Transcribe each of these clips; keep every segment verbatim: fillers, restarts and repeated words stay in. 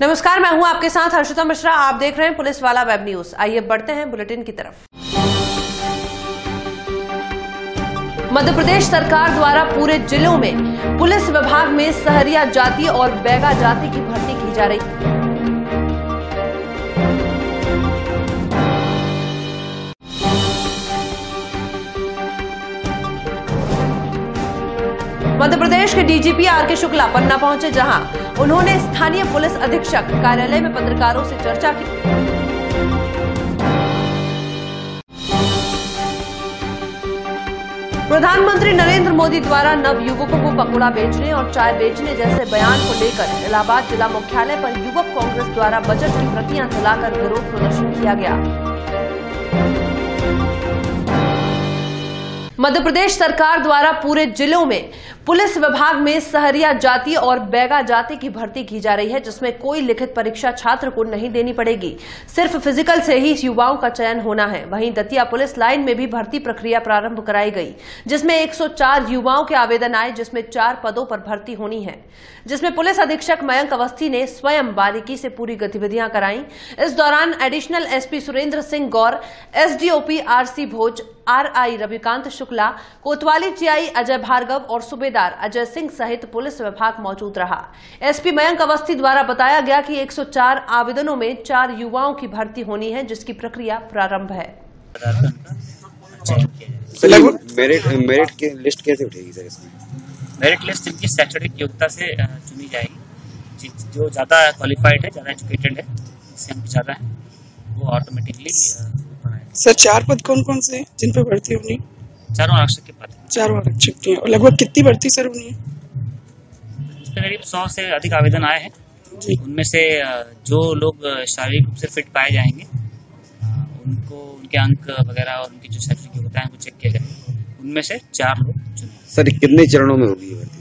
नमस्कार, मैं हूं आपके साथ हर्षिता मिश्रा। आप देख रहे हैं पुलिस वाला वेब न्यूज। आइए बढ़ते हैं बुलेटिन की तरफ। मध्य प्रदेश सरकार द्वारा पूरे जिलों में पुलिस विभाग में सहरिया जाति और बैगा जाति की भर्ती की जा रही है। मध्य प्रदेश के डीजीपी आर के शुक्ला पन्ना पहुंचे, जहां उन्होंने स्थानीय पुलिस अधीक्षक कार्यालय में पत्रकारों से चर्चा की। प्रधानमंत्री नरेंद्र मोदी द्वारा नवयुवकों को पकौड़ा बेचने और चाय बेचने जैसे बयान को लेकर इलाहाबाद जिला मुख्यालय पर युवक कांग्रेस द्वारा बजट की प्रतियां जलाकर विरोध प्रदर्शन किया गया। मध्य प्रदेश सरकार द्वारा पूरे जिलों में पुलिस विभाग में सहरिया जाति और बैगा जाति की भर्ती की जा रही है, जिसमें कोई लिखित परीक्षा छात्र को नहीं देनी पड़ेगी। सिर्फ फिजिकल से ही युवाओं का चयन होना है। वहीं दतिया पुलिस लाइन में भी भर्ती प्रक्रिया प्रारंभ कराई गई, जिसमें एक सौ चार युवाओं के आवेदन आए, जिसमें चार पदों पर भर्ती होनी है, जिसमें पुलिस अधीक्षक मयंक अवस्थी ने स्वयं बारीकी से पूरी गतिविधियां कराई। इस दौरान additional SP Surendra Singh Gaur, SDOP RC Bhoj, RI Ravikant Shukla, Kotwali TI Ajay Bhargava और सूबेदार अजय सिंह सहित पुलिस विभाग मौजूद रहा। एसपी मयंक अवस्थी द्वारा बताया गया कि एक सौ चार आवेदनों में चार युवाओं की भर्ती होनी है, जिसकी प्रक्रिया प्रारंभ है। मेरिट मेरिट की लिस्ट कैसे उठेगी सर? इसमें मेरिट लिस्ट इनकी शैक्षणिक योग्यता से चुनी जाएगी। जो ज्यादा क्वालिफाइड है, ज्यादा एजुकेटेड है, जिससे अंक ज्यादा है, वो ऑटोमेटिकली। सर चार पद कौन कौन से जिन पे भर्ती होनी? चारों आरक्षक के पद। चारों आरक्षक के। और लगभग कितनी भर्ती सर होनी है? इसमें करीब सौ से अधिक आवेदन आए हैं। उनमें से जो लोग शारीरिक रूप से फिट पाए जाएंगे, उनको उनके अंक वगैरह और उनकी जो शैक्षणिक योग्यता है, उनको चेक किया जाएगा। उनमें से चार लोग चुने। सर कितने चरणों में होगी भर्ती?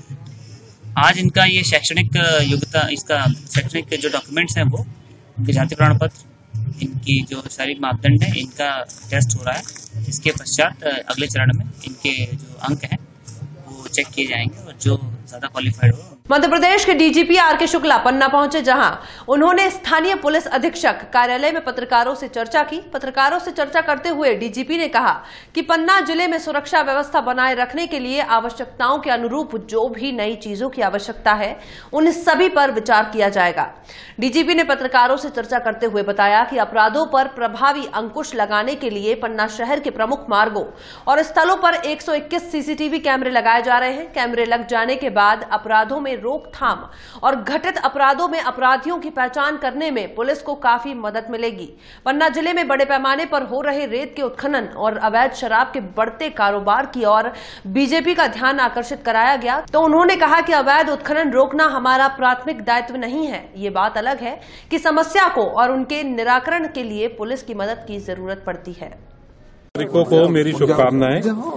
आज इनका ये शैक्षणिक योग्यता, इसका शैक्षणिक जो डॉक्यूमेंट्स हैं, वो उनके जाति प्रमाण पत्र, इनकी जो शारीरिक मापदंड है, इनका टेस्ट हो रहा है। इसके पश्चात अगले चरण में इनके जो अंक हैं वो चेक किए जाएंगे और जो ज्यादा क्वालिफाइड हो। मध्य प्रदेश के डीजीपी आर के शुक्ला पन्ना पहुंचे, जहां उन्होंने स्थानीय पुलिस अधीक्षक कार्यालय में पत्रकारों से चर्चा की। पत्रकारों से चर्चा करते हुए डीजीपी ने कहा कि पन्ना जिले में सुरक्षा व्यवस्था बनाए रखने के लिए आवश्यकताओं के अनुरूप जो भी नई चीजों की आवश्यकता है, उन सभी पर विचार किया जाएगा। डीजीपी ने पत्रकारों से चर्चा करते हुए बताया कि अपराधों पर प्रभावी अंकुश लगाने के लिए पन्ना शहर के प्रमुख मार्गों और स्थलों पर एक सौ इक्कीस सीसीटीवी कैमरे लगाए जा रहे हैं। कैमरे लग जाने के बाद अपराधों में रोकथाम और घटित अपराधों में अपराधियों की पहचान करने में पुलिस को काफी मदद मिलेगी। पन्ना जिले में बड़े पैमाने पर हो रहे रेत के उत्खनन और अवैध शराब के बढ़ते कारोबार की ओर बीजेपी का ध्यान आकर्षित कराया गया, तो उन्होंने कहा कि अवैध उत्खनन रोकना हमारा प्राथमिक दायित्व नहीं है। ये बात अलग है कि समस्या को और उनके निराकरण के लिए पुलिस की मदद की जरूरत पड़ती है। नागरिकों को मेरी शुभकामनाएं।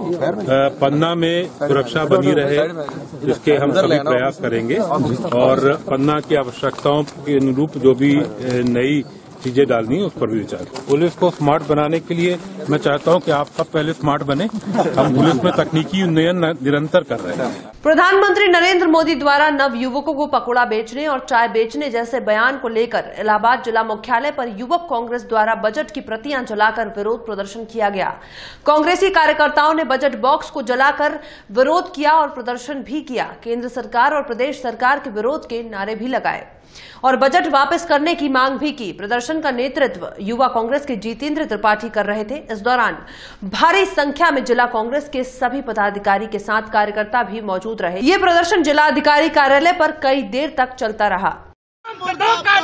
पन्ना में सुरक्षा बनी रहे, इसके हम सभी प्रयास करेंगे और पन्ना की आवश्यकताओं के अनुरूप जो भी नई चीजें डालनी है, उस पर भी विचार। पुलिस को स्मार्ट बनाने के लिए मैं चाहता हूं कि आप सब पहले स्मार्ट बने। हम पुलिस में तकनीकी उन्नयन निरंतर कर रहे हैं। प्रधानमंत्री नरेंद्र मोदी द्वारा नव युवकों को पकौड़ा बेचने और चाय बेचने जैसे बयान को लेकर इलाहाबाद जिला मुख्यालय पर युवक कांग्रेस द्वारा बजट की प्रतियां जलाकर विरोध प्रदर्शन किया गया। कांग्रेसी कार्यकर्ताओं ने बजट बॉक्स को जलाकर विरोध किया और प्रदर्शन भी किया। केंद्र सरकार और प्रदेश सरकार के विरोध के नारे भी लगाए और बजट वापस करने की मांग भी की। प्रदर्शन का नेतृत्व युवा कांग्रेस के जितेंद्र त्रिपाठी कर रहे थे। इस दौरान भारी संख्या में जिला कांग्रेस के सभी पदाधिकारी के साथ कार्यकर्ता भी मौजूद रहे। ये प्रदर्शन जिला अधिकारी कार्यालय पर कई देर तक चलता रहा। बंद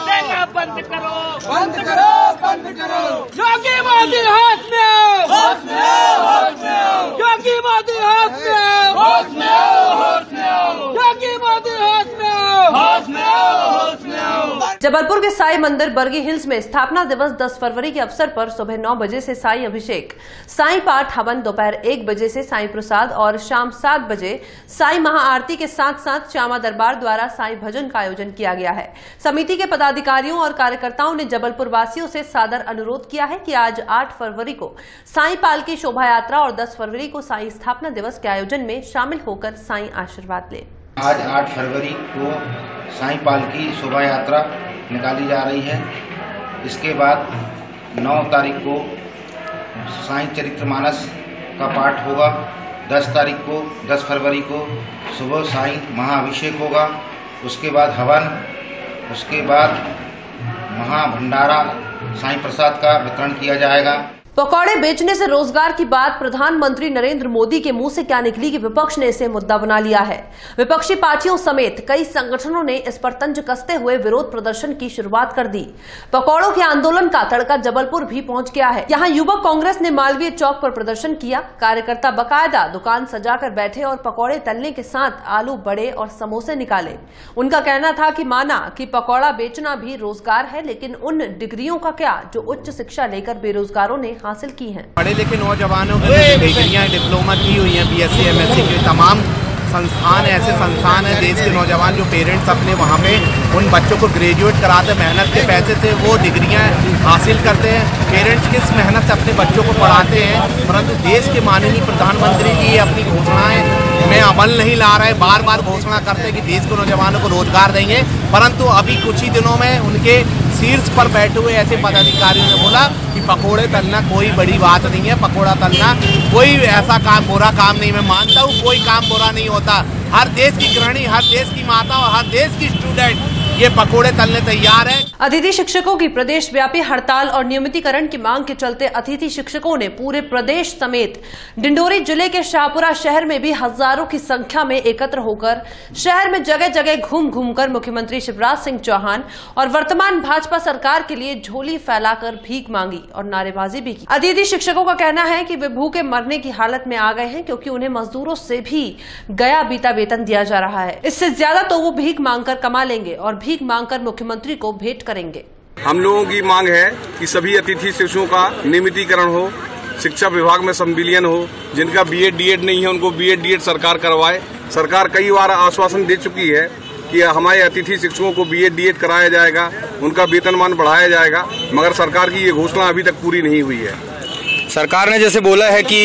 करो, बंद करो, बंद करो। योगी मोदी हाथ में आओ, हाथ में आओ, हाथ में आओ। योगी मोदी हाथ में आओ, हाथ में आओ, हाथ में आओ। योगी मोदी हाथ में आओ, हाथ में आओ, हाथ में आओ। जबलपुर के साई मंदिर बरगी हिल्स में स्थापना दिवस दस फरवरी के अवसर पर सुबह नौ बजे से साई अभिषेक, साई पाठ हवन, दोपहर एक बजे से साई प्रसाद और शाम सात बजे साई महाआरती के साथ साथ श्यामा दरबार द्वारा साई भजन का आयोजन किया गया है। समिति के पदाधिकारियों और कार्यकर्ताओं ने जबलपुर वासियों से सादर अनुरोध किया है कि आज आठ फरवरी को साई पाल की शोभा यात्रा और दस फरवरी को साई स्थापना दिवस के आयोजन में शामिल होकर साई आशीर्वाद लें। आज आठ फरवरी को साई पाल की शोभा यात्रा निकाली जा रही है। इसके बाद नौ तारीख को साईं चरित्रमानस का पाठ होगा। दस तारीख को दस फरवरी को सुबह साईं महाअभिषेक होगा। उसके बाद हवन, उसके बाद महाभंडारा साईं प्रसाद का वितरण किया जाएगा। पकौड़े बेचने से रोजगार की बात प्रधानमंत्री नरेंद्र मोदी के मुंह से क्या निकली कि विपक्ष ने इसे मुद्दा बना लिया है। विपक्षी पार्टियों समेत कई संगठनों ने इस पर तंज कसते हुए विरोध प्रदर्शन की शुरुआत कर दी। पकौड़ों के आंदोलन का तड़का जबलपुर भी पहुंच गया है। यहां युवक कांग्रेस ने मालवीय चौक पर प्रदर्शन किया। कार्यकर्ता बकायदा दुकान सजाकर बैठे और पकौड़े तलने के साथ आलू बड़े और समोसे निकाले। उनका कहना था कि माना कि पकौड़ा बेचना भी रोजगार है, लेकिन उन डिग्रियों का क्या जो उच्च शिक्षा लेकर बेरोजगारों ने हासिल की हैं। पढ़े लिखे नौजवानों की डिग्रियां डिप्लोमा की हुई हैं, बीएससी एमएससी के तमाम संस्थान ऐसे संस्थान हैं देश के नौजवान जो पेरेंट्स अपने वहाँ पे उन बच्चों को ग्रेजुएट कराते, मेहनत के पैसे से वो डिग्रियां हासिल करते हैं। पेरेंट्स किस मेहनत से अपने बच्चों को पढ़ाते हैं, परंतु देश के माननीय प्रधानमंत्री जी अपनी घोषणाएं में अमल नहीं ला रहे। बार बार घोषणा करते हैं कि देश के नौजवानों को रोजगार देंगे, परंतु अभी कुछ ही दिनों में उनके शीर्ष पर बैठे हुए ऐसे पदाधिकारियों ने बोला कि पकोड़े तलना कोई बड़ी बात नहीं है, पकोड़ा तलना कोई ऐसा काम बुरा काम नहीं। मैं मानता हूँ कोई काम बुरा नहीं होता। हर देश की गृहिणी, हर देश की माता और हर देश की स्टूडेंट ये पकोड़े तलने तैयार है। अतिथि शिक्षकों की प्रदेश व्यापी हड़ताल और नियमितीकरण की मांग के चलते अतिथि शिक्षकों ने पूरे प्रदेश समेत डिंडोरी जिले के शाहपुरा शहर में भी हजारों की संख्या में एकत्र होकर शहर में जगह जगह घूम घूमकर मुख्यमंत्री शिवराज सिंह चौहान और वर्तमान भाजपा सरकार के लिए झोली फैलाकर भीख मांगी और नारेबाजी भी की। अतिथि शिक्षकों का कहना है कि वे भूखे मरने की हालत में आ गए हैं, क्योंकि उन्हें मजदूरों से भी गया बीता वेतन दिया जा रहा है। इससे ज्यादा तो वो भीख मांगकर कमा लेंगे और भीख मांगकर मुख्यमंत्री को भेंट करेंगे। हम लोगों की मांग है कि सभी अतिथि शिक्षकों का नियमितीकरण हो, शिक्षा विभाग में संविलियन हो। जिनका बीएड डीएड नहीं है उनको बीएड डीएड सरकार करवाए। सरकार कई बार आश्वासन दे चुकी है कि हमारे अतिथि शिक्षकों को बीएड डीएड कराया जाएगा, उनका वेतनमान बढ़ाया जाएगा, मगर सरकार की ये घोषणा अभी तक पूरी नहीं हुई है। सरकार ने जैसे बोला है कि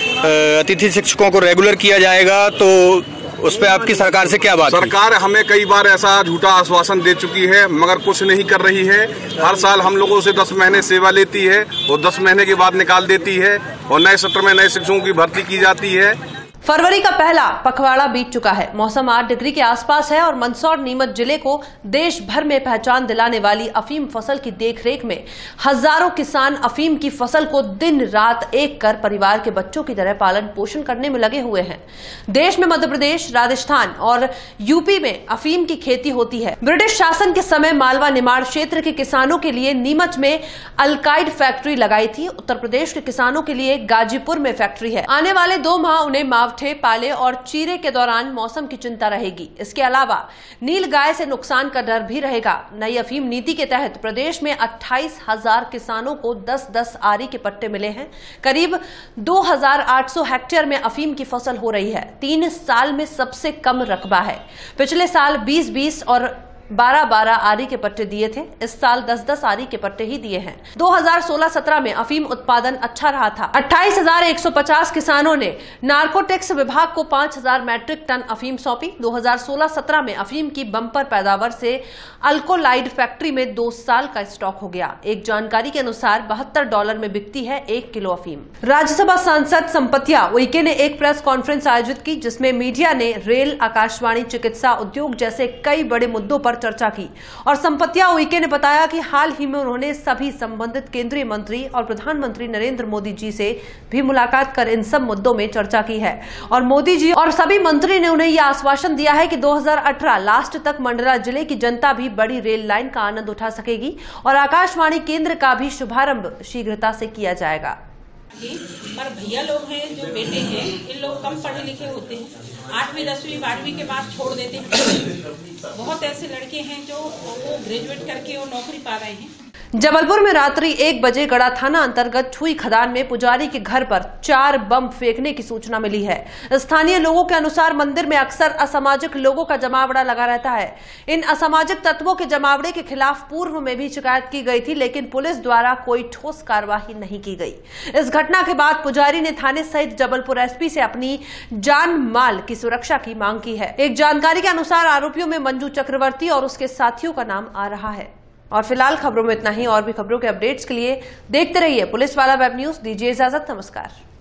अतिथि शिक्षकों को रेगुलर किया जाएगा, तो उस पर आपकी सरकार से क्या बात? सरकार हमें कई बार ऐसा झूठा आश्वासन दे चुकी है, मगर कुछ नहीं कर रही है। हर साल हम लोगों से दस महीने सेवा लेती है और दस महीने के बाद निकाल देती है और नए सत्र में नए शिक्षकों की भर्ती की जाती है। फरवरी का पहला पखवाड़ा बीत चुका है। मौसम आठ डिग्री के आसपास है और मंदसौर नीमच जिले को देश भर में पहचान दिलाने वाली अफीम फसल की देखरेख में हजारों किसान अफीम की फसल को दिन रात एक कर परिवार के बच्चों की तरह पालन पोषण करने में लगे हुए हैं। देश में मध्य प्रदेश, राजस्थान और यूपी में अफीम की खेती होती है। ब्रिटिश शासन के समय मालवा निमाड़ क्षेत्र के किसानों के लिए नीमच में अल्काइड फैक्ट्री लगाई थी। उत्तर प्रदेश के किसानों के लिए गाजीपुर में फैक्ट्री है। आने वाले दो माह उन्हें माव पाले और चीरे के दौरान मौसम की चिंता रहेगी। इसके अलावा नील गाय से नुकसान का डर भी रहेगा। नई अफीम नीति के तहत प्रदेश में अट्ठाईस हजार किसानों को दस दस आरी के पट्टे मिले हैं। करीब दो हजार आठ सौ हेक्टेयर में अफीम की फसल हो रही है। तीन साल में सबसे कम रकबा है। पिछले साल बीस बीस और बारह बारह आरी के पट्टे दिए थे। इस साल दस दस आरी के पट्टे ही दिए हैं। दो हजार सोलह सत्रह में अफीम उत्पादन अच्छा रहा था। अट्ठाईस हजार एक सौ पचास किसानों ने नार्कोटिक्स विभाग को पांच हजार मैट्रिक टन अफीम सौंपी। दो हजार सोलह सत्रह में अफीम की बम्पर पैदावार से अल्कोलाइड फैक्ट्री में दो साल का स्टॉक हो गया। एक जानकारी के अनुसार बहत्तर डॉलर में बिकती है एक किलो अफीम। राज्यसभा सांसद संपत्तिया उइके ने एक प्रेस कॉन्फ्रेंस आयोजित की, जिसमें मीडिया ने रेल, आकाशवाणी, चिकित्सा उद्योग जैसे कई बड़े मुद्दों पर चर्चा की और संपत्तिया उइके ने बताया कि हाल ही में उन्होंने सभी संबंधित केंद्रीय मंत्री और प्रधानमंत्री नरेंद्र मोदी जी से भी मुलाकात कर इन सब मुद्दों में चर्चा की है और मोदी जी और सभी मंत्री ने उन्हें यह आश्वासन दिया है कि दो हजार अठारह लास्ट तक मंडला जिले की जनता भी बड़ी रेल लाइन का आनंद उठा सकेगी और आकाशवाणी केंद्र का भी शुभारंभ शीघ्रता से किया जाएगा। पर भैया लोग हैं जो बेटे हैं, इन लोग कम पढ़े लिखे होते हैं, आठवीं दसवीं बारहवीं के बाद छोड़ देते हैं। बहुत ऐसे लड़के हैं जो वो ग्रेजुएट करके और नौकरी पा रहे हैं। जबलपुर में रात्रि एक बजे गड़ा थाना अंतर्गत छुई खदान में पुजारी के घर पर चार बम फेंकने की सूचना मिली है। स्थानीय लोगों के अनुसार मंदिर में अक्सर असामाजिक लोगों का जमावड़ा लगा रहता है। इन असामाजिक तत्वों के जमावड़े के खिलाफ पूर्व में भी शिकायत की गई थी, लेकिन पुलिस द्वारा कोई ठोस कार्रवाई नहीं की गई। इस घटना के बाद पुजारी ने थाने सहित जबलपुर एसपी से अपनी जान माल की सुरक्षा की मांग की है। एक जानकारी के अनुसार आरोपियों में मंजू चक्रवर्ती और उसके साथियों का नाम आ रहा है। और फिलहाल खबरों में इतना ही। और भी खबरों के अपडेट्स के लिए देखते रहिए पुलिस वाला वेब न्यूज। दीजिए इजाजत, नमस्कार।